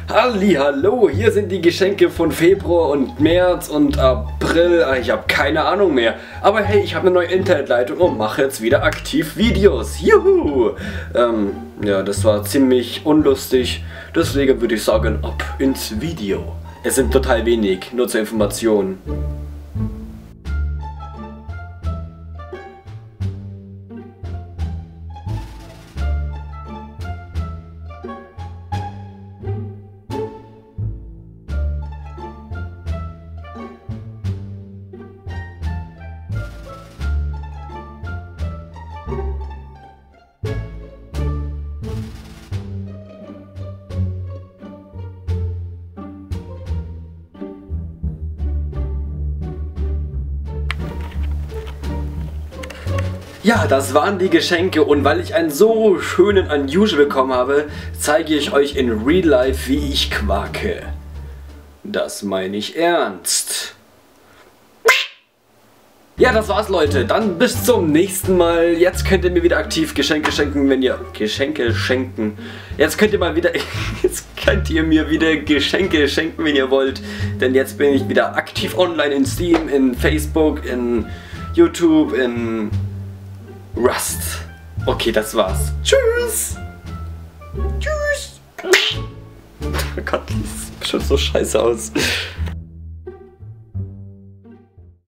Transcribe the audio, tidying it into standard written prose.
Hallihallo, hier sind die Geschenke von Februar und März und April. Ich habe keine Ahnung mehr. Aber hey, ich habe eine neue Internetleitung und mache jetzt wieder aktiv Videos. Juhu! Ja, das war ziemlich unlustig. Deswegen würde ich sagen, ab ins Video. Es sind total wenig, nur zur Information. Ja, das waren die Geschenke und weil ich einen so schönen Unusual bekommen habe, zeige ich euch in Real Life, wie ich quake. Das meine ich ernst. Ja, das war's, Leute. Dann bis zum nächsten Mal. Jetzt könnt ihr mir wieder aktiv Geschenke schenken, wenn ihr... Geschenke schenken. Jetzt könnt ihr mal wieder... Jetzt könnt ihr mir wieder Geschenke schenken, wenn ihr wollt. Denn jetzt bin ich wieder aktiv online in Steam, in Facebook, in YouTube, in... Rust. Okay, das war's. Tschüss. Tschüss. Oh Gott, das sieht schon so scheiße aus.